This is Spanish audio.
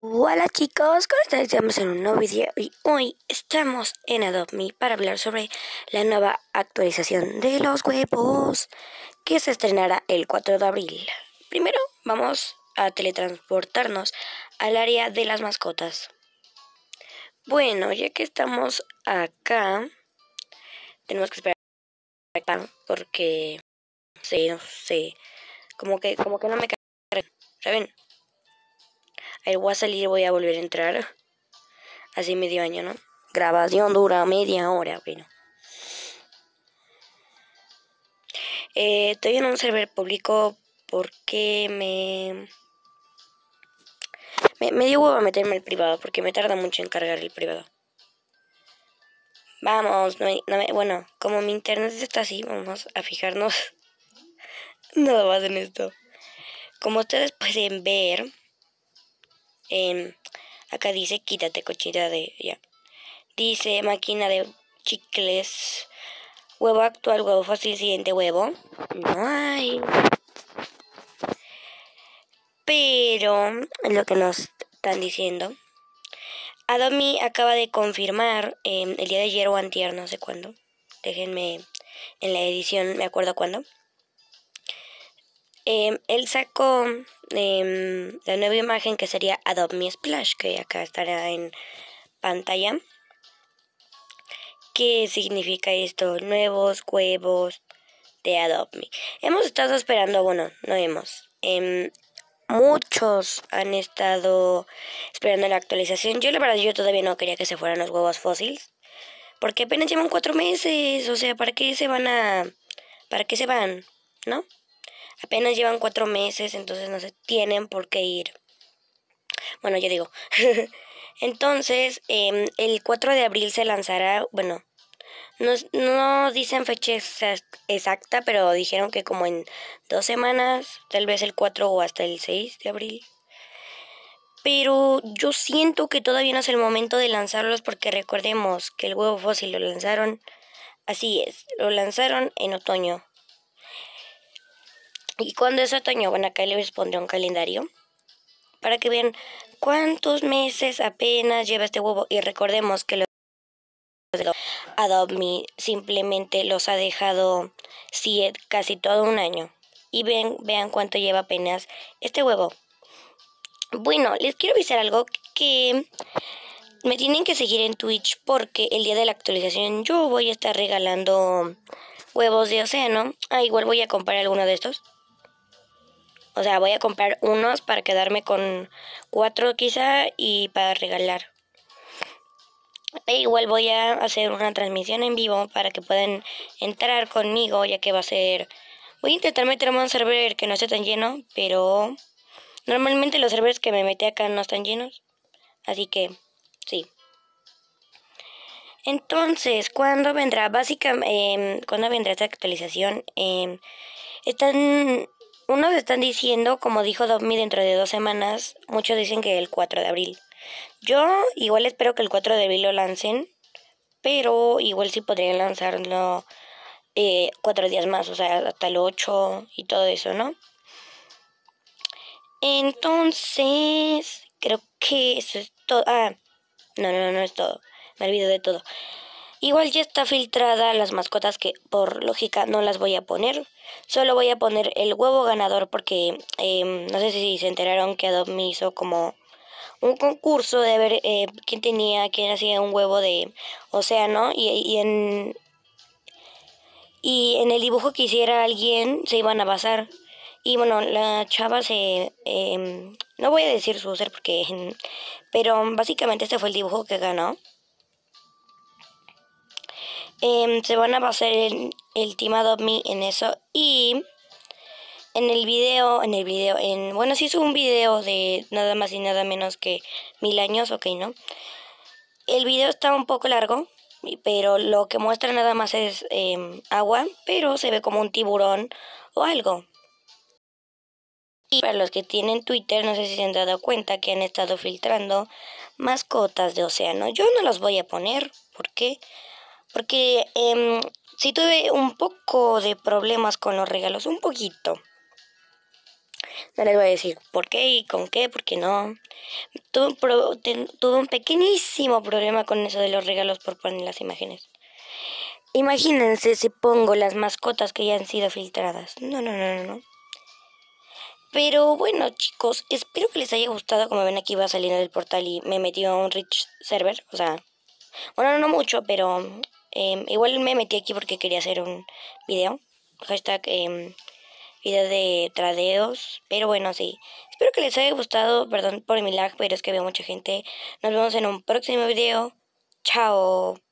Hola chicos, ¿cómo están? Estamos en un nuevo video y hoy estamos en Adopt Me para hablar sobre la nueva actualización de los huevos que se estrenará el 4 de abril. Primero vamos a teletransportarnos al área de las mascotas. Bueno, ya que estamos acá, tenemos que esperar acá porque no sé, como que no me cae, ¿saben? Ahí voy a salir y voy a volver a entrar. Así medio año, ¿no? Grabación dura media hora, bueno. Estoy en un server público porque me dio huevo a meterme al privado porque me tarda mucho en cargar el privado. Vamos, bueno, como mi internet está así, vamos a fijarnos nada más en esto. Como ustedes pueden ver, acá dice quítate cochita de ya. Dice máquina de chicles, huevo actual, huevo fácil, siguiente huevo. No hay. Pero lo que nos están diciendo, Adopt Me acaba de confirmar el día de ayer o antier, no sé cuándo. Déjenme en la edición, me acuerdo cuándo. Él sacó la nueva imagen que sería Adopt Me Splash, que acá estará en pantalla. ¿Qué significa esto? Nuevos huevos de Adopt Me. Hemos estado esperando, bueno, no hemos. Muchos han estado esperando la actualización. Yo la verdad, yo todavía no quería que se fueran los huevos fósiles. Porque apenas llevan 4 meses. O sea, ¿para qué se van? ¿No? Apenas llevan 4 meses, entonces no se tienen por qué ir. Bueno, yo digo. Entonces, el 4 de abril se lanzará, bueno, no dicen fecha exacta, pero dijeron que como en 2 semanas, tal vez el 4 o hasta el 6 de abril. Pero yo siento que todavía no es el momento de lanzarlos porque recordemos que el huevo fósil lo lanzaron, así es, lo lanzaron en otoño. ¿Y cuando es otoño? Bueno, acá les pondré un calendario para que vean cuántos meses apenas lleva este huevo. Y recordemos que los de Adopt Me simplemente los ha dejado casi todo un año. Y vean cuánto lleva apenas este huevo. Bueno, les quiero avisar algo que me tienen que seguir en Twitch porque el día de la actualización yo voy a estar regalando huevos de océano. Igual voy a comprar alguno de estos. O sea, voy a comprar unos para quedarme con 4 quizá y para regalar. Igual voy a hacer una transmisión en vivo para que puedan entrar conmigo, ya que va a ser... Voy a intentar meterme a un server que no esté tan lleno, pero normalmente los servers que me metí acá no están llenos. Así que, sí. Entonces, ¿cuándo vendrá? Básicamente, ¿cuándo vendrá esta actualización? Unos están diciendo, como dijo Domi, dentro de 2 semanas. Muchos dicen que el 4 de abril. Yo igual espero que el 4 de abril lo lancen, pero igual sí podrían lanzarlo 4 días más, o sea, hasta el 8 y todo eso, ¿no? Entonces, creo que eso es todo. No es todo. Me olvido de todo. Igual ya está filtrada las mascotas que por lógica no las voy a poner. Solo voy a poner el huevo ganador porque no sé si se enteraron que Adopt Me hizo como un concurso de ver quién hacía un huevo de océano y en el dibujo que hiciera alguien se iban a basar. Y bueno, la chava no voy a decir su ser porque... Pero básicamente este fue el dibujo que ganó. Se van a basar en el Team Adopt Me en eso. Y bueno, sí hizo un video de nada más y nada menos que 1000 años, ok, ¿no? El video está un poco largo, pero lo que muestra nada más es agua, pero se ve como un tiburón o algo. Y para los que tienen Twitter, no sé si se han dado cuenta que han estado filtrando mascotas de océano. Yo no las voy a poner, ¿por qué? Porque sí tuve un poco de problemas con los regalos, un poquito. No les voy a decir por qué y con qué, porque no. Tuve un pequeñísimo problema con eso de los regalos por poner las imágenes. Imagínense si pongo las mascotas que ya han sido filtradas. No, no, no, no, no. Pero bueno, chicos, espero que les haya gustado. Como ven, aquí va saliendo del portal y me metió a un rich server. O sea, bueno, no mucho, pero igual me metí aquí porque quería hacer un video. Hashtag video de tradeos. Pero bueno, sí. Espero que les haya gustado. Perdón por mi lag, pero es que veo mucha gente. Nos vemos en un próximo video. Chao.